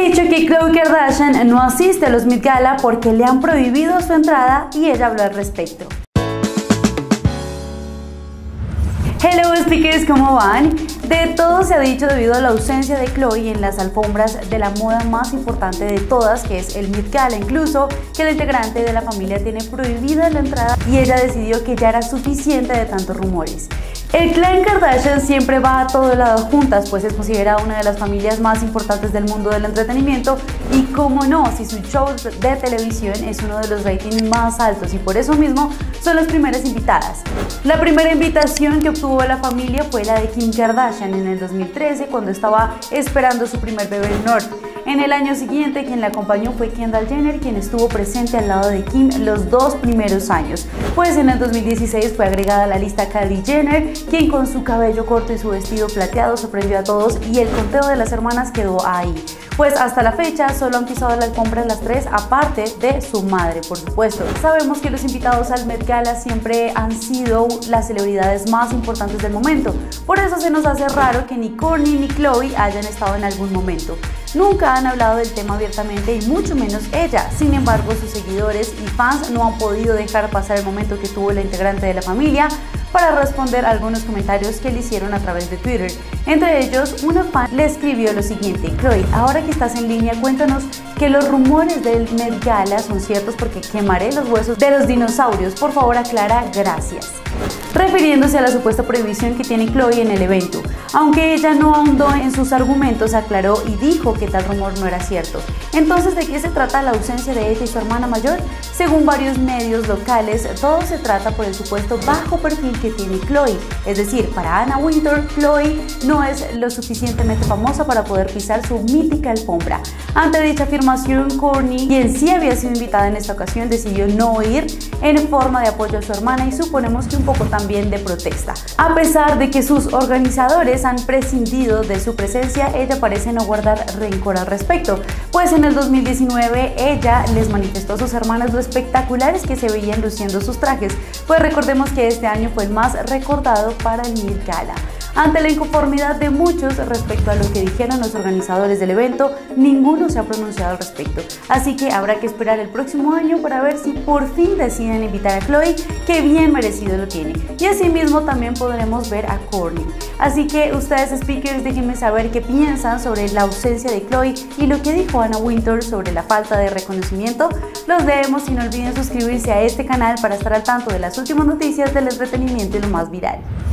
dicho que Khloe Kardashian no asiste a los Met Gala porque le han prohibido su entrada y ella habló al respecto. Hello speakers, ¿cómo van? De todo se ha dicho debido a la ausencia de Khloe en las alfombras de la moda más importante de todas, que es el Met Gala, incluso que la integrante de la familia tiene prohibida la entrada y ella decidió que ya era suficiente de tantos rumores. El clan Kardashian siempre va a todo lado juntas, pues es considerada una de las familias más importantes del mundo del entretenimiento y como no, si su show de televisión es uno de los ratings más altos y por eso mismo son las primeras invitadas. La primera invitación que obtuvo la familia fue la de Kim Kardashian en el 2013 cuando estaba esperando su primer bebé North. En el año siguiente quien la acompañó fue Kendall Jenner, quien estuvo presente al lado de Kim los 2 primeros años. Pues en el 2016 fue agregada a la lista Kylie Jenner, quien con su cabello corto y su vestido plateado sorprendió a todos y el conteo de las hermanas quedó ahí. Pues hasta la fecha solo han pisado la alfombra las 3, aparte de su madre, por supuesto. Sabemos que los invitados al Met Gala siempre han sido las celebridades más importantes del momento, por eso se nos hace raro que ni Kourtney ni Khloe hayan estado en algún momento. Nunca han hablado del tema abiertamente y mucho menos ella. Sin embargo, sus seguidores y fans no han podido dejar pasar el momento que tuvo la integrante de la familia para responder a algunos comentarios que le hicieron a través de Twitter. Entre ellos, una fan le escribió lo siguiente: Khloe, ahora que estás en línea, cuéntanos que los rumores del Met Gala son ciertos porque quemaré los huesos de los dinosaurios. Por favor, aclara, gracias. Refiriéndose a la supuesta prohibición que tiene Khloe en el evento. Aunque ella no ahondó en sus argumentos, aclaró y dijo que tal rumor no era cierto. Entonces, ¿de qué se trata la ausencia de ella y su hermana mayor? Según varios medios locales, todo se trata por el supuesto bajo perfil que tiene Khloe. Es decir, para Anna Wintour, Khloe no es lo suficientemente famosa para poder pisar su mítica alfombra. Ante dicha afirmación, Kourtney, quien sí había sido invitada en esta ocasión, decidió no ir en forma de apoyo a su hermana y suponemos que un poco también de protesta. A pesar de que sus organizadores han prescindido de su presencia, ella parece no guardar rencor al respecto, pues en el 2019 ella les manifestó a sus hermanas lo espectaculares que se veían luciendo sus trajes, pues recordemos que este año fue el más recordado para el Met Gala. Ante la inconformidad de muchos respecto a lo que dijeron los organizadores del evento, ninguno se ha pronunciado al respecto. Así que habrá que esperar el próximo año para ver si por fin deciden invitar a Khloe, que bien merecido lo tiene. Y asimismo también podremos ver a Kourtney. Así que ustedes, speakers, déjenme saber qué piensan sobre la ausencia de Khloe y lo que dijo Anna Wintour sobre la falta de reconocimiento. Los leemos y no olviden suscribirse a este canal para estar al tanto de las últimas noticias del entretenimiento y lo más viral.